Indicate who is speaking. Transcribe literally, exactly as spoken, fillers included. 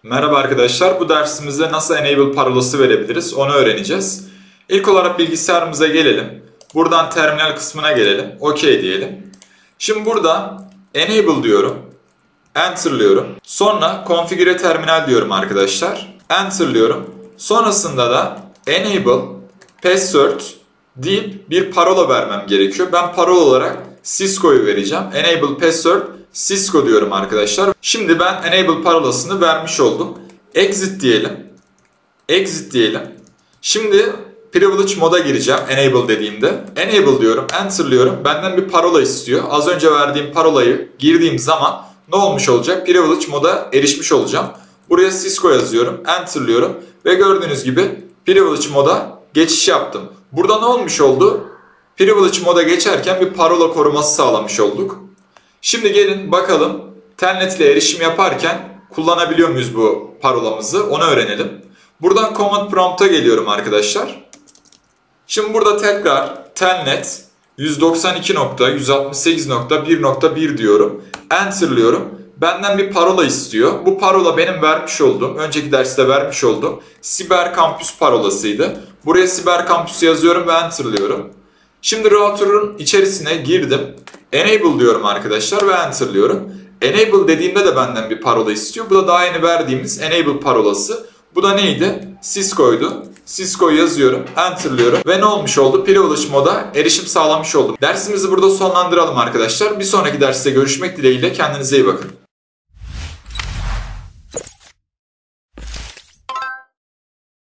Speaker 1: Merhaba arkadaşlar, bu dersimizde nasıl enable parolası verebiliriz onu öğreneceğiz. İlk olarak bilgisayarımıza gelelim. Buradan terminal kısmına gelelim. OK diyelim. Şimdi burada enable diyorum. Enter'lıyorum. Sonra configure terminal diyorum arkadaşlar. Enter'lıyorum. Sonrasında da enable password deyip bir parola vermem gerekiyor. Ben parola olarak Cisco'yu vereceğim. Enable password Cisco diyorum arkadaşlar. Şimdi ben enable parolasını vermiş oldum. Exit diyelim. Exit diyelim. Şimdi privilege moda gireceğim enable dediğimde. Enable diyorum, enter'lıyorum. Benden bir parola istiyor. Az önce verdiğim parolayı girdiğim zaman ne olmuş olacak? Privilege moda erişmiş olacağım. Buraya Cisco yazıyorum, enter'lıyorum ve gördüğünüz gibi privilege moda geçiş yaptım. Burada ne olmuş oldu? Privilege moda geçerken bir parola koruması sağlamış olduk. Şimdi gelin bakalım telnet ile erişim yaparken kullanabiliyor muyuz bu parolamızı, onu öğrenelim. Buradan command prompt'a geliyorum arkadaşlar. Şimdi burada tekrar telnet yüz doksan iki nokta yüz altmış sekiz nokta bir nokta bir diyorum. Enter'lıyorum. Benden bir parola istiyor. Bu parola benim vermiş olduğum, önceki derste vermiş olduğum Siber Kampüs parolasıydı. Buraya Siber Kampüs yazıyorum ve enter'lıyorum. Şimdi router'ın içerisine girdim. Enable diyorum arkadaşlar ve enter'lıyorum. Enable dediğimde de benden bir parola istiyor. Bu da daha yeni verdiğimiz enable parolası. Bu da neydi? Cisco'ydu. Cisco'yu yazıyorum, enter'lıyorum ve ne olmuş oldu? Privilege moda erişim sağlamış oldum. Dersimizi burada sonlandıralım arkadaşlar. Bir sonraki derste görüşmek dileğiyle, kendinize iyi bakın.